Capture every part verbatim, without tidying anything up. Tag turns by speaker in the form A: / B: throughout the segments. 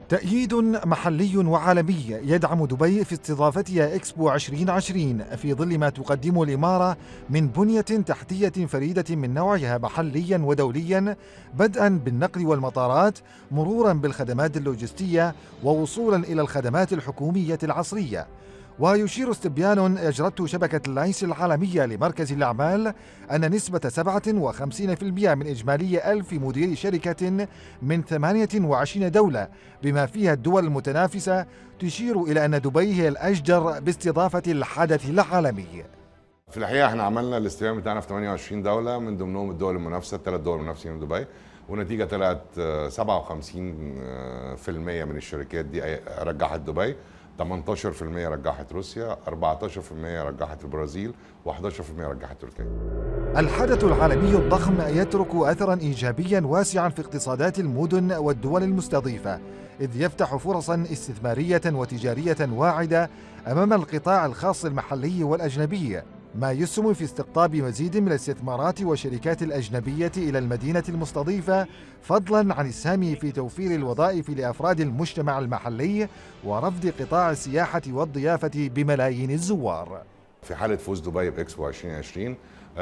A: تأييد محلي وعالمي يدعم دبي في استضافتها إكسبو ألفين وعشرين في ظل ما تقدمه الإمارة من بنية تحتية فريدة من نوعها محليا ودوليا، بدءا بالنقل والمطارات مرورا بالخدمات اللوجستية ووصولا إلى الخدمات الحكومية العصرية. ويشير استبيان أجرته شبكة اللاينس العالمية لمركز الأعمال أن نسبة سبعة وخمسين بالمئة من إجمالي ألف مدير شركة من ثمانية وعشرين دولة بما فيها الدول المتنافسة تشير إلى أن دبي هي الأجدر باستضافة الحدث العالمي.
B: في الحقيقة احنا عملنا الاستبيان بتاعنا في ثمانية وعشرين دولة، من ضمنهم الدول المنافسة، الثلاث دول المنافسين من دبي، ونتيجة طلعت سبعة وخمسين بالمئة من الشركات دي رجحت دبي، ثمانية عشر بالمئة رجحت روسيا، أربعة عشر بالمئة رجحت البرازيل، واحد عشر بالمئة رجحت تركيا.
A: الحدث العالمي الضخم يترك أثرا إيجابيا واسعا في اقتصادات المدن والدول المستضيفة، إذ يفتح فرصا استثمارية وتجارية واعدة أمام القطاع الخاص المحلي والأجنبي، ما يسهم في استقطاب مزيد من الاستثمارات والشركات الأجنبية إلى المدينة المستضيفة، فضلا عن السهم في توفير الوظائف لأفراد المجتمع المحلي ورفض قطاع السياحة والضيافة بملايين الزوار.
B: في حالة فوز دبي بإكسبو ألفين وعشرين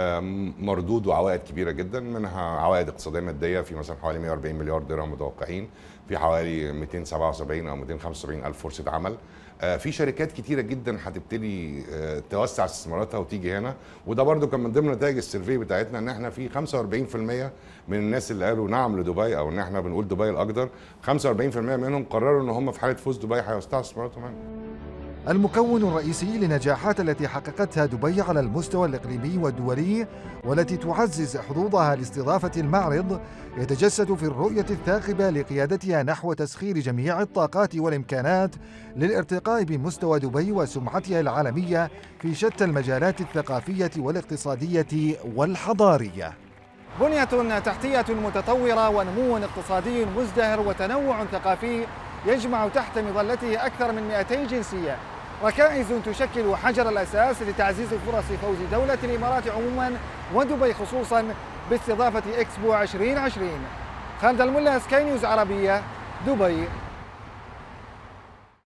B: مردود وعوائد كبيرة جدا، منها عوائد اقتصادية مادية في مثلا حوالي مئة وأربعين مليار درهم متوقعين، في حوالي مئتين وسبعة وسبعين أو مئتين وخمسة وسبعين ألف فرصة عمل، في شركات كتيرة جدا هتبتدي توسع استثماراتها وتيجي هنا. وده برضو كان من ضمن نتائج السيرفي بتاعتنا، ان احنا في خمسة وأربعين بالمئة من الناس اللي قالوا نعم لدبي، او ان احنا بنقول دبي الاقدر، خمسة وأربعين بالمئة منهم قرروا ان هم في حالة فوز دبي هيوسعوا استثماراتهم هنا.
A: المكون الرئيسي للنجاحات التي حققتها دبي على المستوى الإقليمي والدولي والتي تعزز حظوظها لاستضافة المعرض يتجسد في الرؤية الثاقبة لقيادتها نحو تسخير جميع الطاقات والإمكانات للارتقاء بمستوى دبي وسمعتها العالمية في شتى المجالات الثقافية والاقتصادية والحضارية. بنية تحتية متطورة ونمو اقتصادي مزدهر وتنوع ثقافي يجمع تحت مظلته أكثر من مئتي جنسية، ركائز تشكل حجر الأساس لتعزيز فرص فوز دولة الإمارات عموما ودبي خصوصا باستضافة إكسبو ألفين وعشرين. خالد الملا، سكاي نيوز عربية، دبي.